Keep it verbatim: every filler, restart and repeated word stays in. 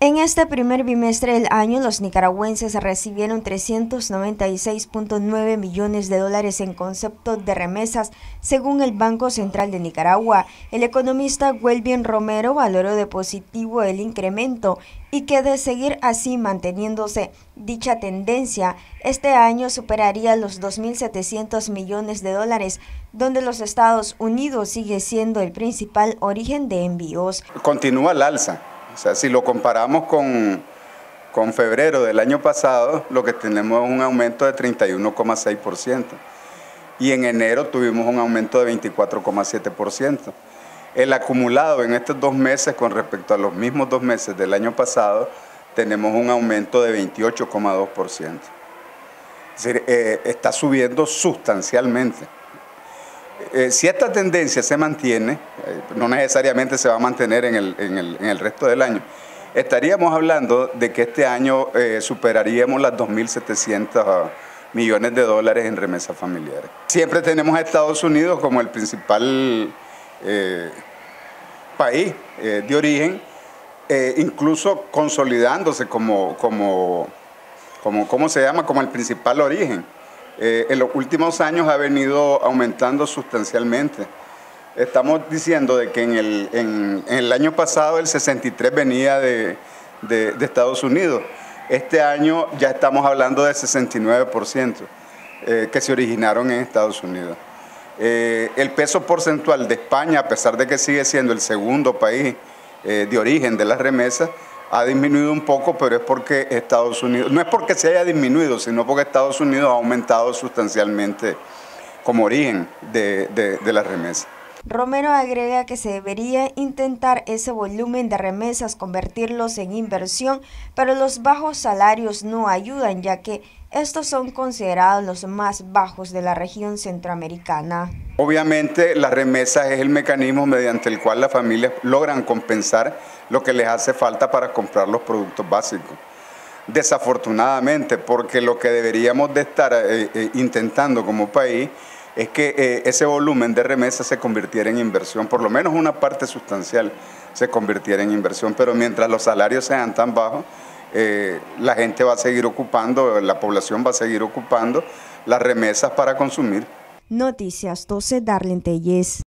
En este primer bimestre del año, los nicaragüenses recibieron trescientos noventa y seis punto nueve millones de dólares en concepto de remesas, según el Banco Central de Nicaragua. El economista Welvin Romero valoró de positivo el incremento y que de seguir así manteniéndose dicha tendencia, este año superaría los dos mil setecientos millones de dólares, donde los Estados Unidos sigue siendo el principal origen de envíos. Continúa el alza. O sea, si lo comparamos con, con febrero del año pasado, lo que tenemos es un aumento de treinta y uno coma seis por ciento. Y en enero tuvimos un aumento de veinticuatro coma siete por ciento. El acumulado en estos dos meses con respecto a los mismos dos meses del año pasado, tenemos un aumento de veintiocho coma dos por ciento. Es decir, eh, está subiendo sustancialmente. Eh, si esta tendencia se mantiene, eh, no necesariamente se va a mantener en el, en el, en el resto del año, estaríamos hablando de que este año eh, superaríamos las dos mil setecientos millones de dólares en remesas familiares. Siempre tenemos a Estados Unidos como el principal eh, país eh, de origen, eh, incluso consolidándose como, como, como, ¿cómo se llama? Como el principal origen. Eh, en los últimos años ha venido aumentando sustancialmente. Estamos diciendo de que en el, en, en el año pasado el sesenta y tres por ciento venía de, de, de Estados Unidos. Este año ya estamos hablando de sesenta y nueve por ciento eh, que se originaron en Estados Unidos. Eh, el peso porcentual de España, a pesar de que sigue siendo el segundo país eh, de origen de las remesas, ha disminuido un poco, pero es porque Estados Unidos, no es porque se haya disminuido, sino porque Estados Unidos ha aumentado sustancialmente como origen de, de, de las remesas. Romero agrega que se debería intentar ese volumen de remesas convertirlos en inversión, pero los bajos salarios no ayudan, ya que estos son considerados los más bajos de la región centroamericana. Obviamente las remesas es el mecanismo mediante el cual las familias logran compensar lo que les hace falta para comprar los productos básicos. Desafortunadamente, porque lo que deberíamos de estar eh, eh, intentando como país es que eh, ese volumen de remesas se convirtiera en inversión, por lo menos una parte sustancial se convirtiera en inversión, pero mientras los salarios sean tan bajos, eh, la gente va a seguir ocupando, la población va a seguir ocupando las remesas para consumir. Noticias doce, Darlene Tellez.